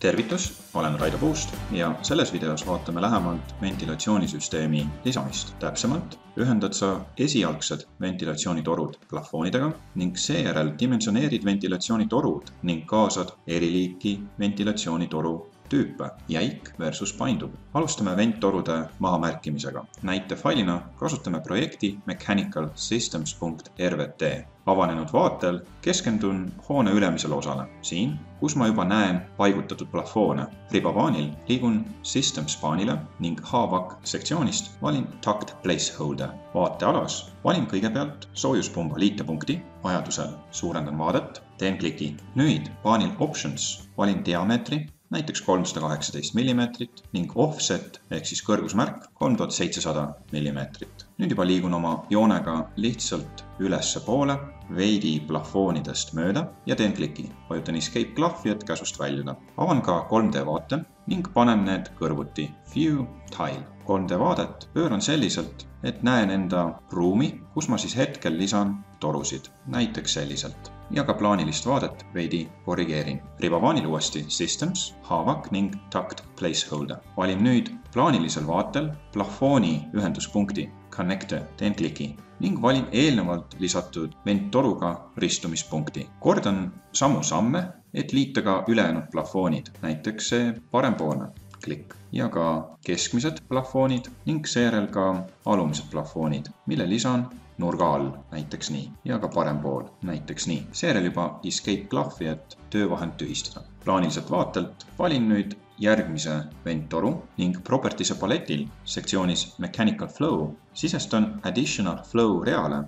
Tervitus, olen Raido Puust ja selles videos vaatame lähemalt ventilatsioonisüsteemi lisamist. Täpsemalt ühendad sa esialgsed ventilatsioonitorud plafoonidega ning seejärel dimensioneerid ventilatsioonitorud ning kaasad eri liiki ventilatsioonitoru tüüpe, jäik versus painduv. Alustame venttorude mahamärkimisega. Näitefailina kasutame projekti mechanicalsystems.rvt. Avanenud vaatel keskendun hoone ülemisele osale. Siin, kus ma juba näen paigutatud plafoone. Ribapaanil liigun Systems-paanile ning HVAC sektsioonist valin Duct Placeholder. Vaatealas valin kõigepealt soojuspumba liitepunkti, vajadusel suurendan vaadet, teen kliki. Nüüd paanil Options valin diameetri, näiteks 318 mm ning offset ehk siis kõrgusmärk 3700 mm. Nüüd juba liigun oma joonega lihtsalt ülesse poole, veidi plafoonidest mööda ja teen kliki. Vajutan Escape klahvi, et käsust väljuda. Avan ka 3D vaate ning panen need kõrvuti View Tile. 3D vaadet pööran selliselt, et näen enda ruumi, kus ma siis hetkel lisan torusid, näiteks selliselt. Ja ka plaanilist vaadet veidi korrigeerin. Ribapaanil uuesti Systems, HVAC ning Duct Placeholder. Valin nüüd plaanilisel vaatel plafooni ühenduspunkti Connector, teen kliki ning valin eelnevalt lisatud venttoruga ristumispunkti. Kordan samu samme, et liita ka ülejäänud plafoonid, näiteks see parempoolne. Klikk. Ja ka keskmised plafoonid ning seejärel ka alumised plafoonid, mille lisan nurga all, näiteks nii, ja ka parem pool, näiteks nii. Seejärel juba Escape klahvi, et töövahend tühistada. Plaaniliselt vaatelt valin nüüd järgmise venttoru ning Properties'e paletil sektsioonis Mechanical Flow sisestan Additional Flow reale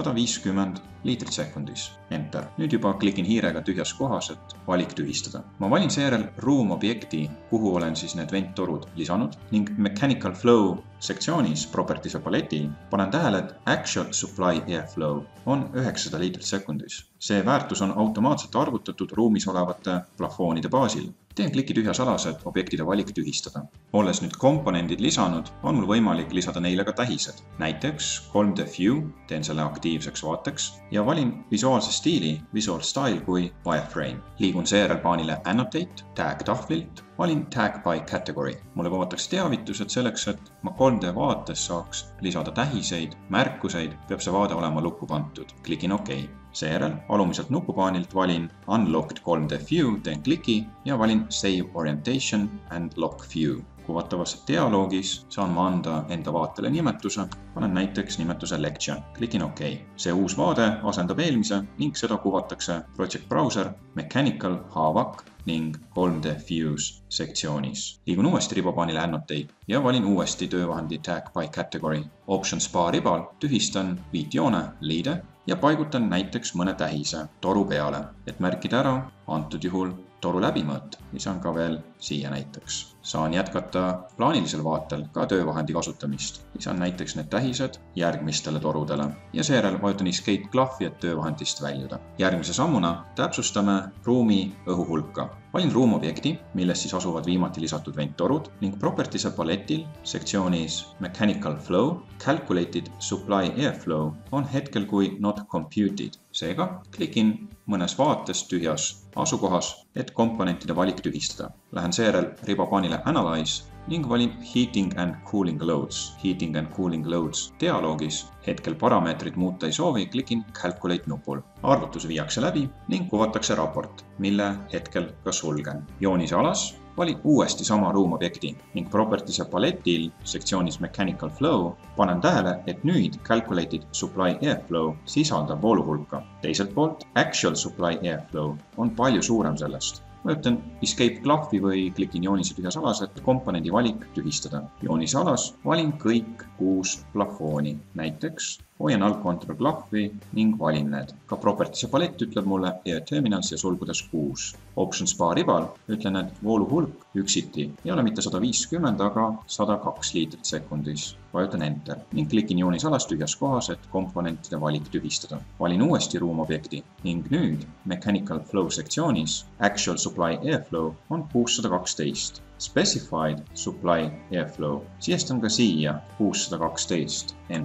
150 liitrit sekundis. Enter. Nüüd juba klikin hiirega tühjas kohas, et valik tühistada. Ma valin seejärel ruumobjekti, kuhu olen siis need venttorud lisanud ning Mechanical Flow sektsioonis Properties'e paletil panen tähele, et Actual Supply Airflow on 900 liitrit sekundis. See väärtus on automaatselt arvutatud ruumis olevate plafoonide baasil. Teen kliki tühjas alas, et objektide valik tühistada. Olles nüüd komponendid lisanud, on mul võimalik lisada neile ka tähised. Näiteks 3D View, teen selle aktiivseks vaateks ja valin visuaalse stiili Visual Style kui Wireframe. Liigun seejärel paanile Annotate, Tag tahvlilt, valin Tag by Category. Mulle kuvatakse teavitused selleks, et ma 3D vaates saaks lisada tähiseid, märkuseid, peab see vaade olema lukku pantud. Klikin OK. Seejärel alumiselt nupupaanilt valin Unlocked 3D View, teen kliki ja valin Save Orientation and Lock View. Kuvatavas dialoogis saan ma anda enda vaatele nimetuse, panen näiteks nimetuse Lecture. Klikin OK. See uus vaade asendab eelmise ning seda kuvatakse Project Browser, Mechanical, HVAC ning 3D Views sektsioonis. Liigun uuesti ribapaanile Annotate ja valin uuesti töövahendi Tag by Category. Options bar ribal tühistan viitjoone, liide ja paigutan näiteks mõne tähise toru peale, et märkida ära antud juhul toru läbimõõt. Lisan ka veel siia näiteks. Saan jätkata plaanilisel vaatel ka töövahendi kasutamist. Lisan näiteks need tähised järgmistele torudele ja seejärel vajutan Escape klahvi, et töövahendist väljuda. Järgmise sammuna täpsustame ruumi õhuhulka. Valin ruumobjekti, milles siis asuvad viimati lisatud venttorud ning Properties'e paletil sektsioonis Mechanical Flow, Calculated Supply Airflow on hetkel kui Not Computed. Seega klikin mõnes vaates tühjas asukohas, et komponentide valik tühistada. Lähen seejärel ribapaanile Analyze ning valin Heating and Cooling Loads. Heating and Cooling Loads dialoogis hetkel parameetrit muuta ei soovi, klikin Calculate nupul. Arvutus viiakse läbi ning kuvatakse raport, mille hetkel ka sulgen. Joonise alas valin uuesti sama ruumobjekti ning Properties'e paletil sektsioonis Mechanical Flow panen tähele, et nüüd Calculated Supply Airflow sisaldab vooluhulka. Teiselt poolt Actual Supply Airflow on palju suurem sellest. Vajutan Escape klahvi või klikin joonise tühjas alas, et komponendi valik tühistada. Joonise alas valin kõik 6 plafooni, näiteks hoian alt-control klahvi ning valin need. Ka Properties'e palett ütleb mulle Air Terminals ja sulgudes 6. Options bar ribal ütlen, et vooluhulk üksiti ei ole mitte 150, aga 102 liitrit sekundis. Vajutan Enter ning klikin joonise alas tühjas kohas, et komponentide valik tühistada. Valin uuesti ruumobjekti ning nüüd Mechanical Flow sektsioonis Actual Supply Airflow on 612. Specified Supply Airflow. Sisestan ka siia 612. Enter.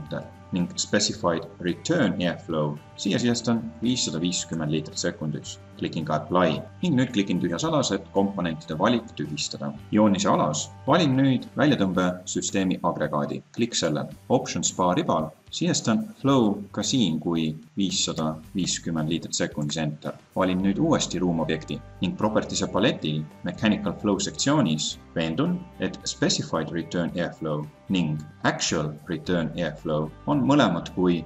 ning Specified Return Airflow. Siia sisestan 550 liitrit sekundis. Klikin ka Apply ning nüüd klikin tühjas alas, et komponentide valik tühistada. Joonise alas valin nüüd väljatõmbesüsteemi agregaadi. Klikk sellele. Options bar ribal sisestan Flow ka siin kui 550 liitrit sekundis Enter. Valin nüüd uuesti ruumobjekti ning Properties'e paletil Mechanical Flow sektsioonis veendun, et Specified Return Airflow ning Actual Return Airflow on mõlemad kui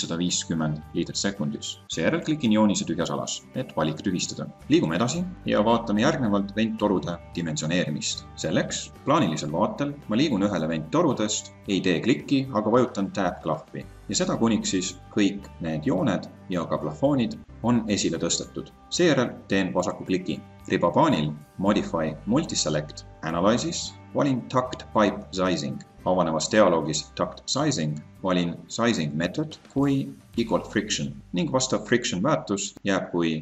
550 liitrit sekundis. Seejärel klikin joonise tühjas alas, et valik tühistada. Liigume edasi ja vaatame järgnevalt venttorude dimensioneerimist. Selleks plaanilisel vaatel ma liigun ühele venttorudest, ei tee klikki, aga vajutan Tab klahvi. Ja seda kuniks siis kõik need jooned ja ka plafoonid on esile tõstetud. Seejärel teen vasaku kliki. Ribapaanil Modify Multiselect Analysis valin Tucked Pipe Sizing. Avanevas dialoogis Tucked Sizing valin Sizing Method kui equal friction ning vastav friction väärtus jääb kui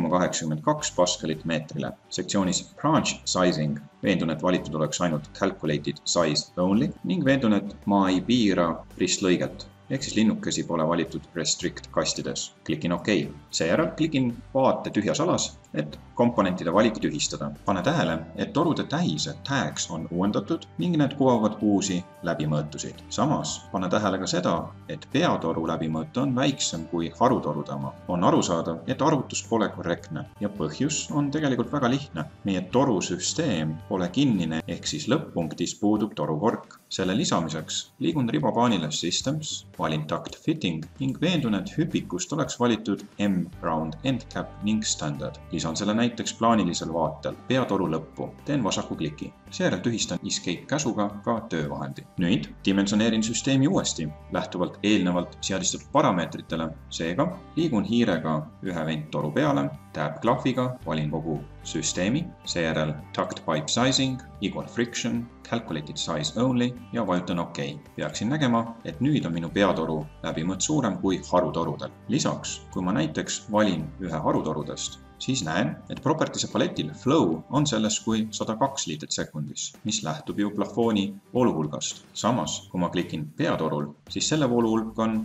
0,82 paskalit meetrile. Sektsioonis Branch Sizing veendun, et valitud oleks ainult Calculated Size Only ning veendun, et ma ei piira ristlõiget. Ehk siis linnukesi pole valitud Restrict kastides. Klikin OK. Seejärel klikin vaate tühjas alas, et komponentide valik tühistada. Pane tähele, et torude tähised tags on uuendatud ning need kuvavad uusi läbimõõtusid. Samas pane tähele ka seda, et peatoru läbimõõt on väiksem kui harutorude oma. On arusaadav, et arvutus pole korrektne ja põhjus on tegelikult väga lihtne. Meie torusüsteem pole kinnine ehk siis lõpp-punktis puudub torukork. Selle lisamiseks liigun ribapaanile Systems, valin Tucked Fitting ning veendun, et hüpikust oleks valitud M-Round Endcap ning Standard. Lisan selle näiteks plaanilisel vaatel peatoru lõppu. Teen vasaku kliki. Seejärel tühistan Escape käsuga ka töövahendi. Nüüd dimensioneerin süsteemi uuesti, lähtuvalt eelnevalt seadistatud parameetritele. Seega liigun hiirega ühe venttoru peale, Tab klahviga valin kogu süsteemi, seejärel Tucked Pipe Sizing, Equal Friction, Calculated Size Only ja vajutan OK. Peaksin nägema, et nüüd on minu peatoru läbimõõt suurem kui harutorudel. Lisaks, kui ma näiteks valin ühe harutorudest, siis näen, et Properties'e paletil Flow on selles kui 102 liitrit sekundis, mis lähtub ju plafooni vooluhulgast. Samas, kui ma klikin peatorul, siis selle vooluhulk on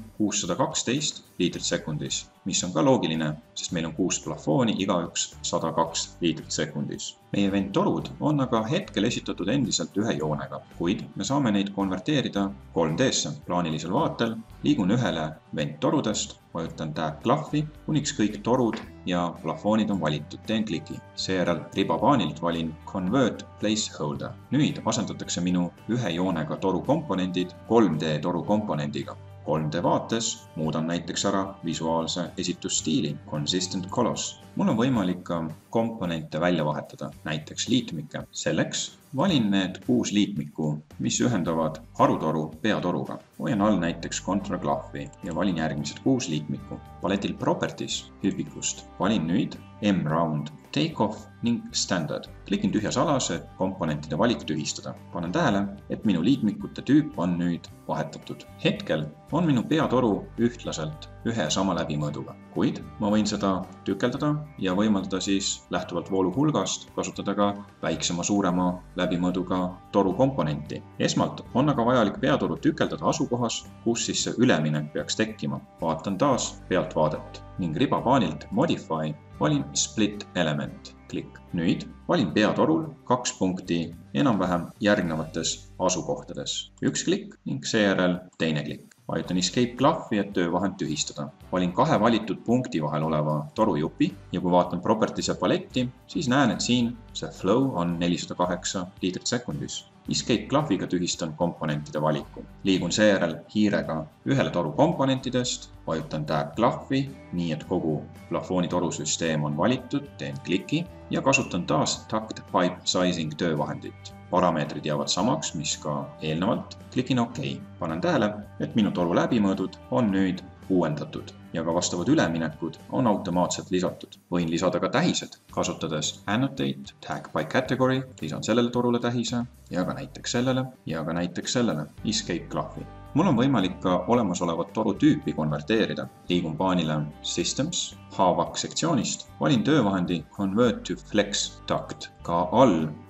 612 liitrit sekundis, mis on ka loogiline, sest meil on 6 plafooni, igaüks 102 liitrit sekundis. Meie venttorud on aga hetkel esitatud endiselt ühe joonega, kuid me saame neid konverteerida 3D-sse. Plaanilisel vaatel liigun ühele venttorudest, vajutan Tab klahvi, kuniks kõik torud ja plafoonid on valitud, teen kliki. Seejärel ribapaanilt valin Convert Placeholder. Nüüd asendatakse minu ühe joonega toru komponendid 3D toru komponendiga. 3D vaates muudan näiteks ära visuaalse esitusstiili Consistent Colors. Mul on võimalik ka komponente välja vahetada, näiteks liitmikke. Selleks valin need 6 liitmikku, mis ühendavad harutoru peatoruga. Hoian all näiteks Ctrl klahvi ja valin järgmised 6 liitmikku. Paletil Properties hüpikust valin nüüd M-Round, Takeoff ning Standard. Klikin tühjas alas, et komponentide valik tühistada. Panen tähele, et minu liitmikute tüüp on nüüd vahetatud. Hetkel on minu peatoru ühtlaselt ühe sama läbimõõduga, kuid ma võin seda tükeldada ja võimaldada siis lähtuvalt voolu hulgast kasutada ka väiksema-suurema läbimõõduga toru komponenti. Esmalt on aga vajalik peatoru tükeldada asukohas, kus siis see üleminek peaks tekkima. Vaatan taas pealtvaadet ning ribapaanilt Modify valin Split Element. Klikk. Nüüd valin peatorul 2 punkti enam-vähem järgnevates asukohtades. Üks klikk ning seejärel teine klikk. Vajutan Escape klahvi, et töövahend tühistada. Valin 2 valitud punkti vahel oleva torujupi ja kui vaatan Properties'e paletti, siis näen, et siin see flow on 408 liitrit sekundis. Escape klahviga tühistan komponentide valiku. Liigun seejärel hiirega ühele toru komponentidest, vajutan Tab klahvi, nii et kogu plafooni torusüsteem on valitud, teen kliki ja kasutan taas Tucked Pipe Sizing töövahendit. Parameetrid jäävad samaks, mis ka eelnevalt. Klikin OK. Panen tähele, et minu toru läbimõõdud on nüüd uuendatud ja ka vastavad üleminekud on automaatselt lisatud. Võin lisada ka tähised, kasutades Annotate, Tag by Category, lisan sellele torule tähise ja ka näiteks sellele ja ka näiteks sellele. Escape klahvi. Mul on võimalik ka olemasolevat toru tüüpi konverteerida. Liigun paanile Systems, HVAC sektsioonist, valin töövahendi Convert to Flex Tucked. Ka all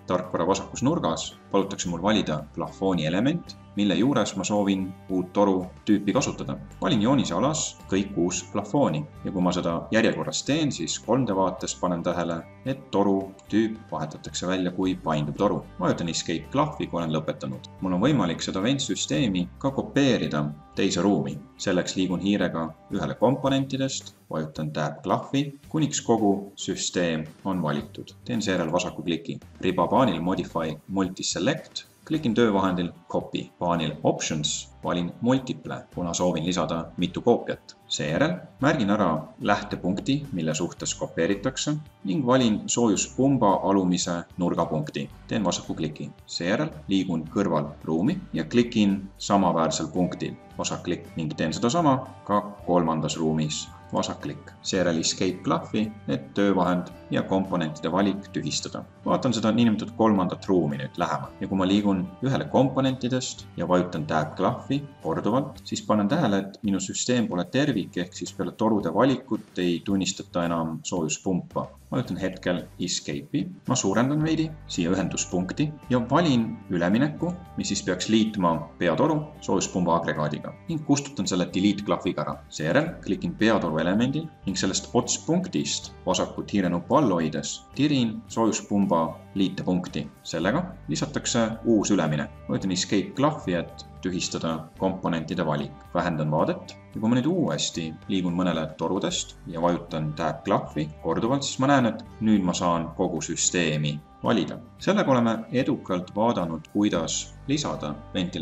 tarkvara vasakus nurgas palutakse mul valida plafooni element, mille juures ma soovin uut toru tüüpi kasutada. Valin joonise alas kõik 6 plafooni ja kui ma seda järjekorras teen, siis 3D vaates panen tähele, et toru tüüp vahetatakse välja kui painduv toru. Vajutan Escape klahvi, kui olen lõpetanud. Mul on võimalik seda ventsüsteemi ka kopeerida teise ruumi. Selleks liigun hiirega ühele komponentidest, vajutan Tab klahvi, kuniks kogu süsteem on valitud. Teen seejärel vasaku kliki. Riba paanil Modify Multiselect. Klikin töövahendil Copy. Paanil Options valin Multiple, kuna soovin lisada mitu koopiat. Seejärel märgin ära lähtepunkti, mille suhtes kopeeritakse ning valin soojuspumba alumise nurgapunkti. Teen vasaku kliki. Seejärel liigun kõrval ruumi ja klikin samaväärsel punktil. Vasak klikk ning teen seda sama ka kolmandas ruumis. Vasak klikk. Seejärel Escape klahvi, et töövahend ja komponentide valik tühistada. Vaatan seda niinimetatud kolmandat ruumi nüüd lähemalt ja kui ma liigun ühele komponentidest ja vajutan Tab klahvi korduvalt, siis panen tähele, et minu süsteem pole tervik ehk siis peale torude valikut ei tunnistata enam soojuspumpa. Vajutan hetkel Escape'i, ma suurendan veidi siia ühenduspunkti ja valin ülemineku, mis siis peaks liitma peatoru soojuspumba agregaadiga ning kustutan selle Delete klahviga ära. Seejärel klikin peatoru elemendil ning sellest otspunktist vasakut hiirenuppu all hoides tirin soojuspumba liitepunkti. Sellega lisatakse uus üleminek. Vajutan Escape klahvi, et tühistada komponentide valik. Vähendan vaadet ja kui ma nüüd uuesti liigun mõnele torudest ja vajutan Tab klahvi korduvalt, siis ma näen, et nüüd ma saan kogu süsteemi valida. Sellega oleme edukalt vaadanud, kuidas lisada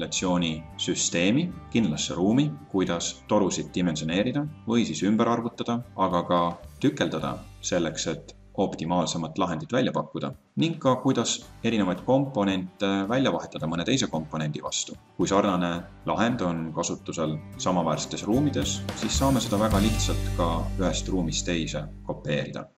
ventilatsioonisüsteemi kindlasse ruumi, kuidas torusid dimensioneerida või siis ümber arvutada, aga ka tükeldada selleks, et optimaalsemat lahendit välja pakkuda ning ka kuidas erinevaid komponente välja vahetada mõne teise komponendi vastu. Kui sarnane lahend on kasutusel samaväärsetes ruumides, siis saame seda väga lihtsalt ka ühest ruumist teise kopeerida.